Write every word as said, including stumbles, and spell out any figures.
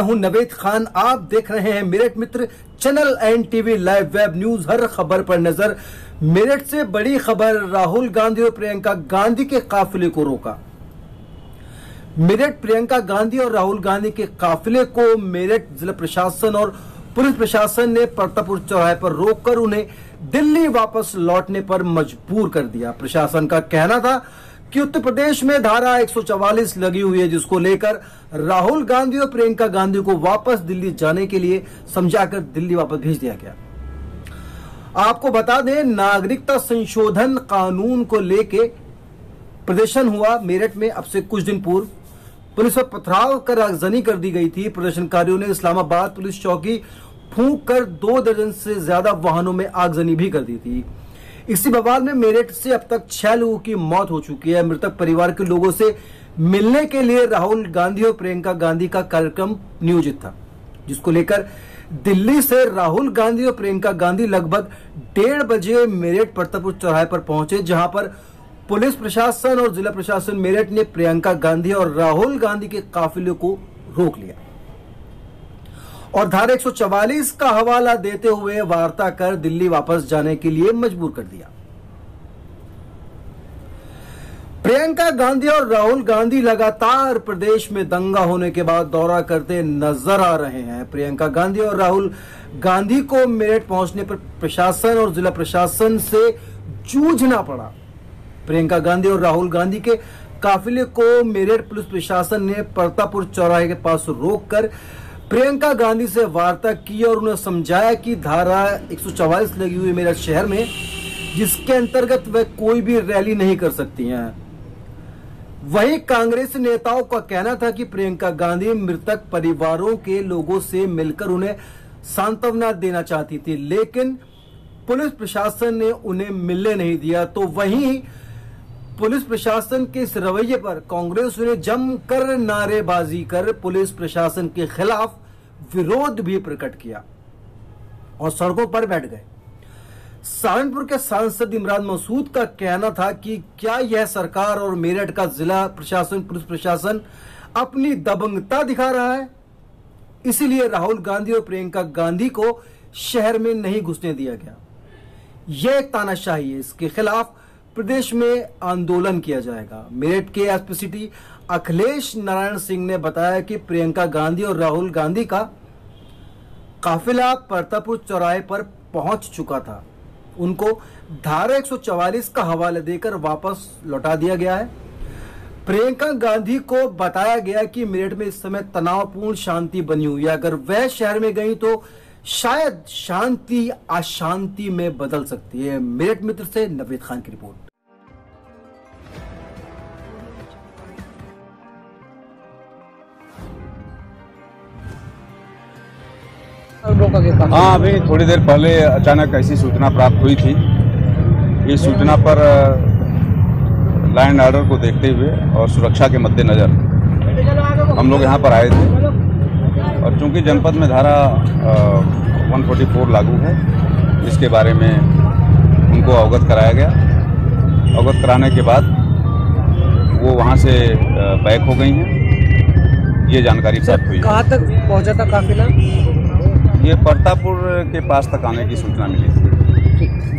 हूं नवेद खान। आप देख रहे हैं Meerut Mitra channel and TV live web news, हर खबर पर नजर। मेरठ से बड़ी खबर, राहुल गांधी और प्रियंका गांधी के काफिले को रोका। मेरठ प्रियंका गांधी और राहुल गांधी के काफिले को मेरठ जिला प्रशासन और पुलिस प्रशासन ने परतापुर चौराहे पर रोककर उन्हें दिल्ली वापस लौटने पर मजबूर कर दिया। प्रशासन का कहना था कि उत्तर प्रदेश में धारा एक सौ चवालीस लगी हुई है, जिसको लेकर राहुल गांधी और प्रियंका गांधी को वापस दिल्ली जाने के लिए समझाकर दिल्ली वापस भेज दिया गया। आपको बता दें, नागरिकता संशोधन कानून को लेकर प्रदर्शन हुआ मेरठ में। अब से कुछ दिन पूर्व पुलिस पर पथराव कर आगजनी कर दी गई थी। प्रदर्शनकारियों ने इस्लामाबाद पुलिस चौकी फूंक कर दो दर्जन से ज्यादा वाहनों में आगजनी भी कर दी थी। इसी बवाल में मेरठ से अब तक छह लोगों की मौत हो चुकी है। मृतक परिवार के लोगों से मिलने के लिए राहुल गांधी और प्रियंका गांधी का कार्यक्रम नियोजित था, जिसको लेकर दिल्ली से राहुल गांधी और प्रियंका गांधी लगभग डेढ़ बजे मेरठ परतापुर चौराहे पर पहुंचे, जहां पर पुलिस प्रशासन और जिला प्रशासन मेरठ ने प्रियंका गांधी और राहुल गांधी के काफिले को रोक लिया और धारा एक सौ चवालीस का हवाला देते हुए वार्ता कर दिल्ली वापस जाने के लिए मजबूर कर दिया। प्रियंका गांधी और राहुल गांधी लगातार प्रदेश में दंगा होने के बाद दौरा करते नजर आ रहे हैं। प्रियंका गांधी और राहुल गांधी को मेरठ पहुंचने पर प्रशासन और जिला प्रशासन से जूझना पड़ा। प्रियंका गांधी और राहुल गांधी के काफिले को मेरठ पुलिस प्रशासन ने परतापुर चौराहे के पास रोककर प्रियंका गांधी से वार्ता की और उन्हें समझाया कि धारा एक सौ चवालीस लगी हुई मेरठ शहर में, जिसके अंतर्गत वह कोई भी रैली नहीं कर सकती हैं। वहीं कांग्रेस नेताओं का कहना था कि प्रियंका गांधी मृतक परिवारों के लोगों से मिलकर उन्हें सांत्वना देना चाहती थी, लेकिन पुलिस प्रशासन ने उन्हें मिलने नहीं दिया। तो वहीं पुलिस प्रशासन के इस रवैये पर कांग्रेस ने जमकर नारेबाजी कर पुलिस प्रशासन के खिलाफ विरोध भी प्रकट किया और सड़कों पर बैठ गए। सहारनपुर के सांसद इमरान मसूद का कहना था कि क्या यह सरकार और मेरठ का जिला प्रशासन पुलिस प्रशासन अपनी दबंगता दिखा रहा है, इसीलिए राहुल गांधी और प्रियंका गांधी को शहर में नहीं घुसने दिया गया। यह एक तानाशाही है, इसके खिलाफ प्रदेश में आंदोलन किया जाएगा। मेरठ के एसपी सिटी अखिलेश नारायण सिंह ने बताया कि प्रियंका गांधी और राहुल गांधी का काफिला परतापुर चौराहे पर पहुंच चुका था। उनको धारा एक सौ चवालीस का हवाला देकर वापस लौटा दिया गया है। प्रियंका गांधी को बताया गया कि मेरठ में इस समय तनावपूर्ण शांति बनी हुई है, अगर वह शहर में गई तो शायद शांति अशांति में बदल सकती है। मेरठ मित्र से नवेद खान की रिपोर्ट। हाँ, अभी थोड़ी देर पहले अचानक ऐसी सूचना प्राप्त हुई थी। इस सूचना पर लॉ एंड ऑर्डर को देखते हुए और सुरक्षा के मद्देनजर हम लोग यहाँ पर आए थे और चूंकि जनपद में धारा एक सौ चौवालीस लागू है, इसके बारे में उनको अवगत कराया गया। अवगत कराने के बाद वो वहाँ से बैक हो गई हैं, ये जानकारी प्राप्त हुई। कहाँ तक पहुँचा था काफिला? ये परतापुर के पास तक आने की सूचना मिली थी।